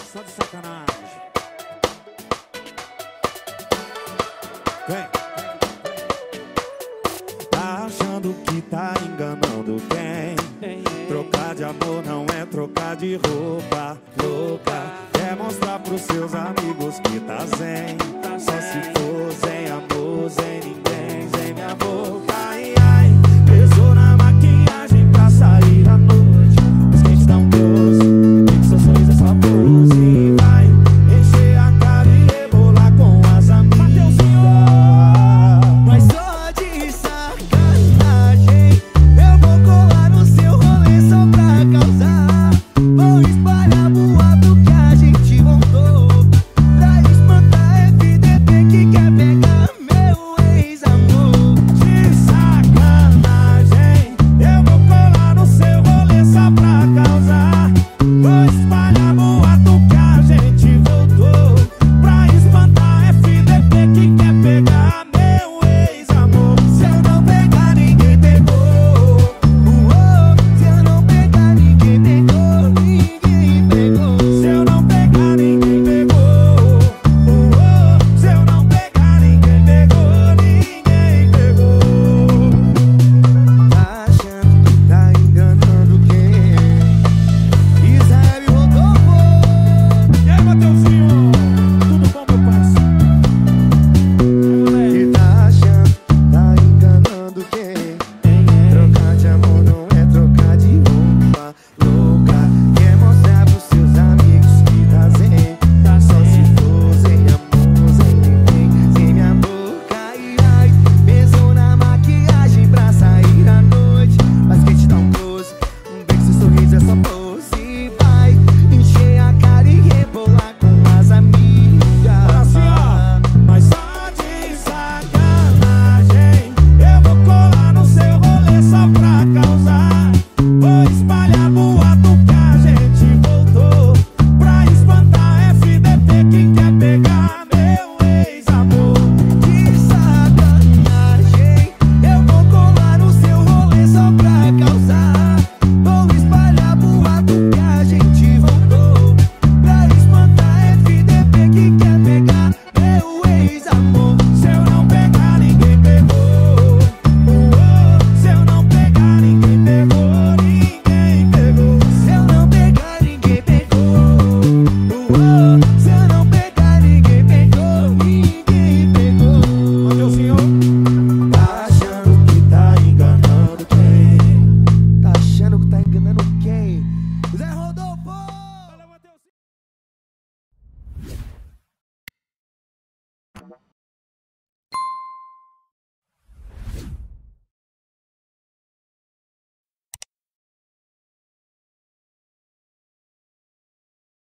só de sacanagem. Vem. Tá achando que tá enganando quem? Trocar de amor não é trocar de roupa. Louca, quer mostrar pros seus amigos que tá zen. Só se for sem amor, sem ninguém, sem meu amor.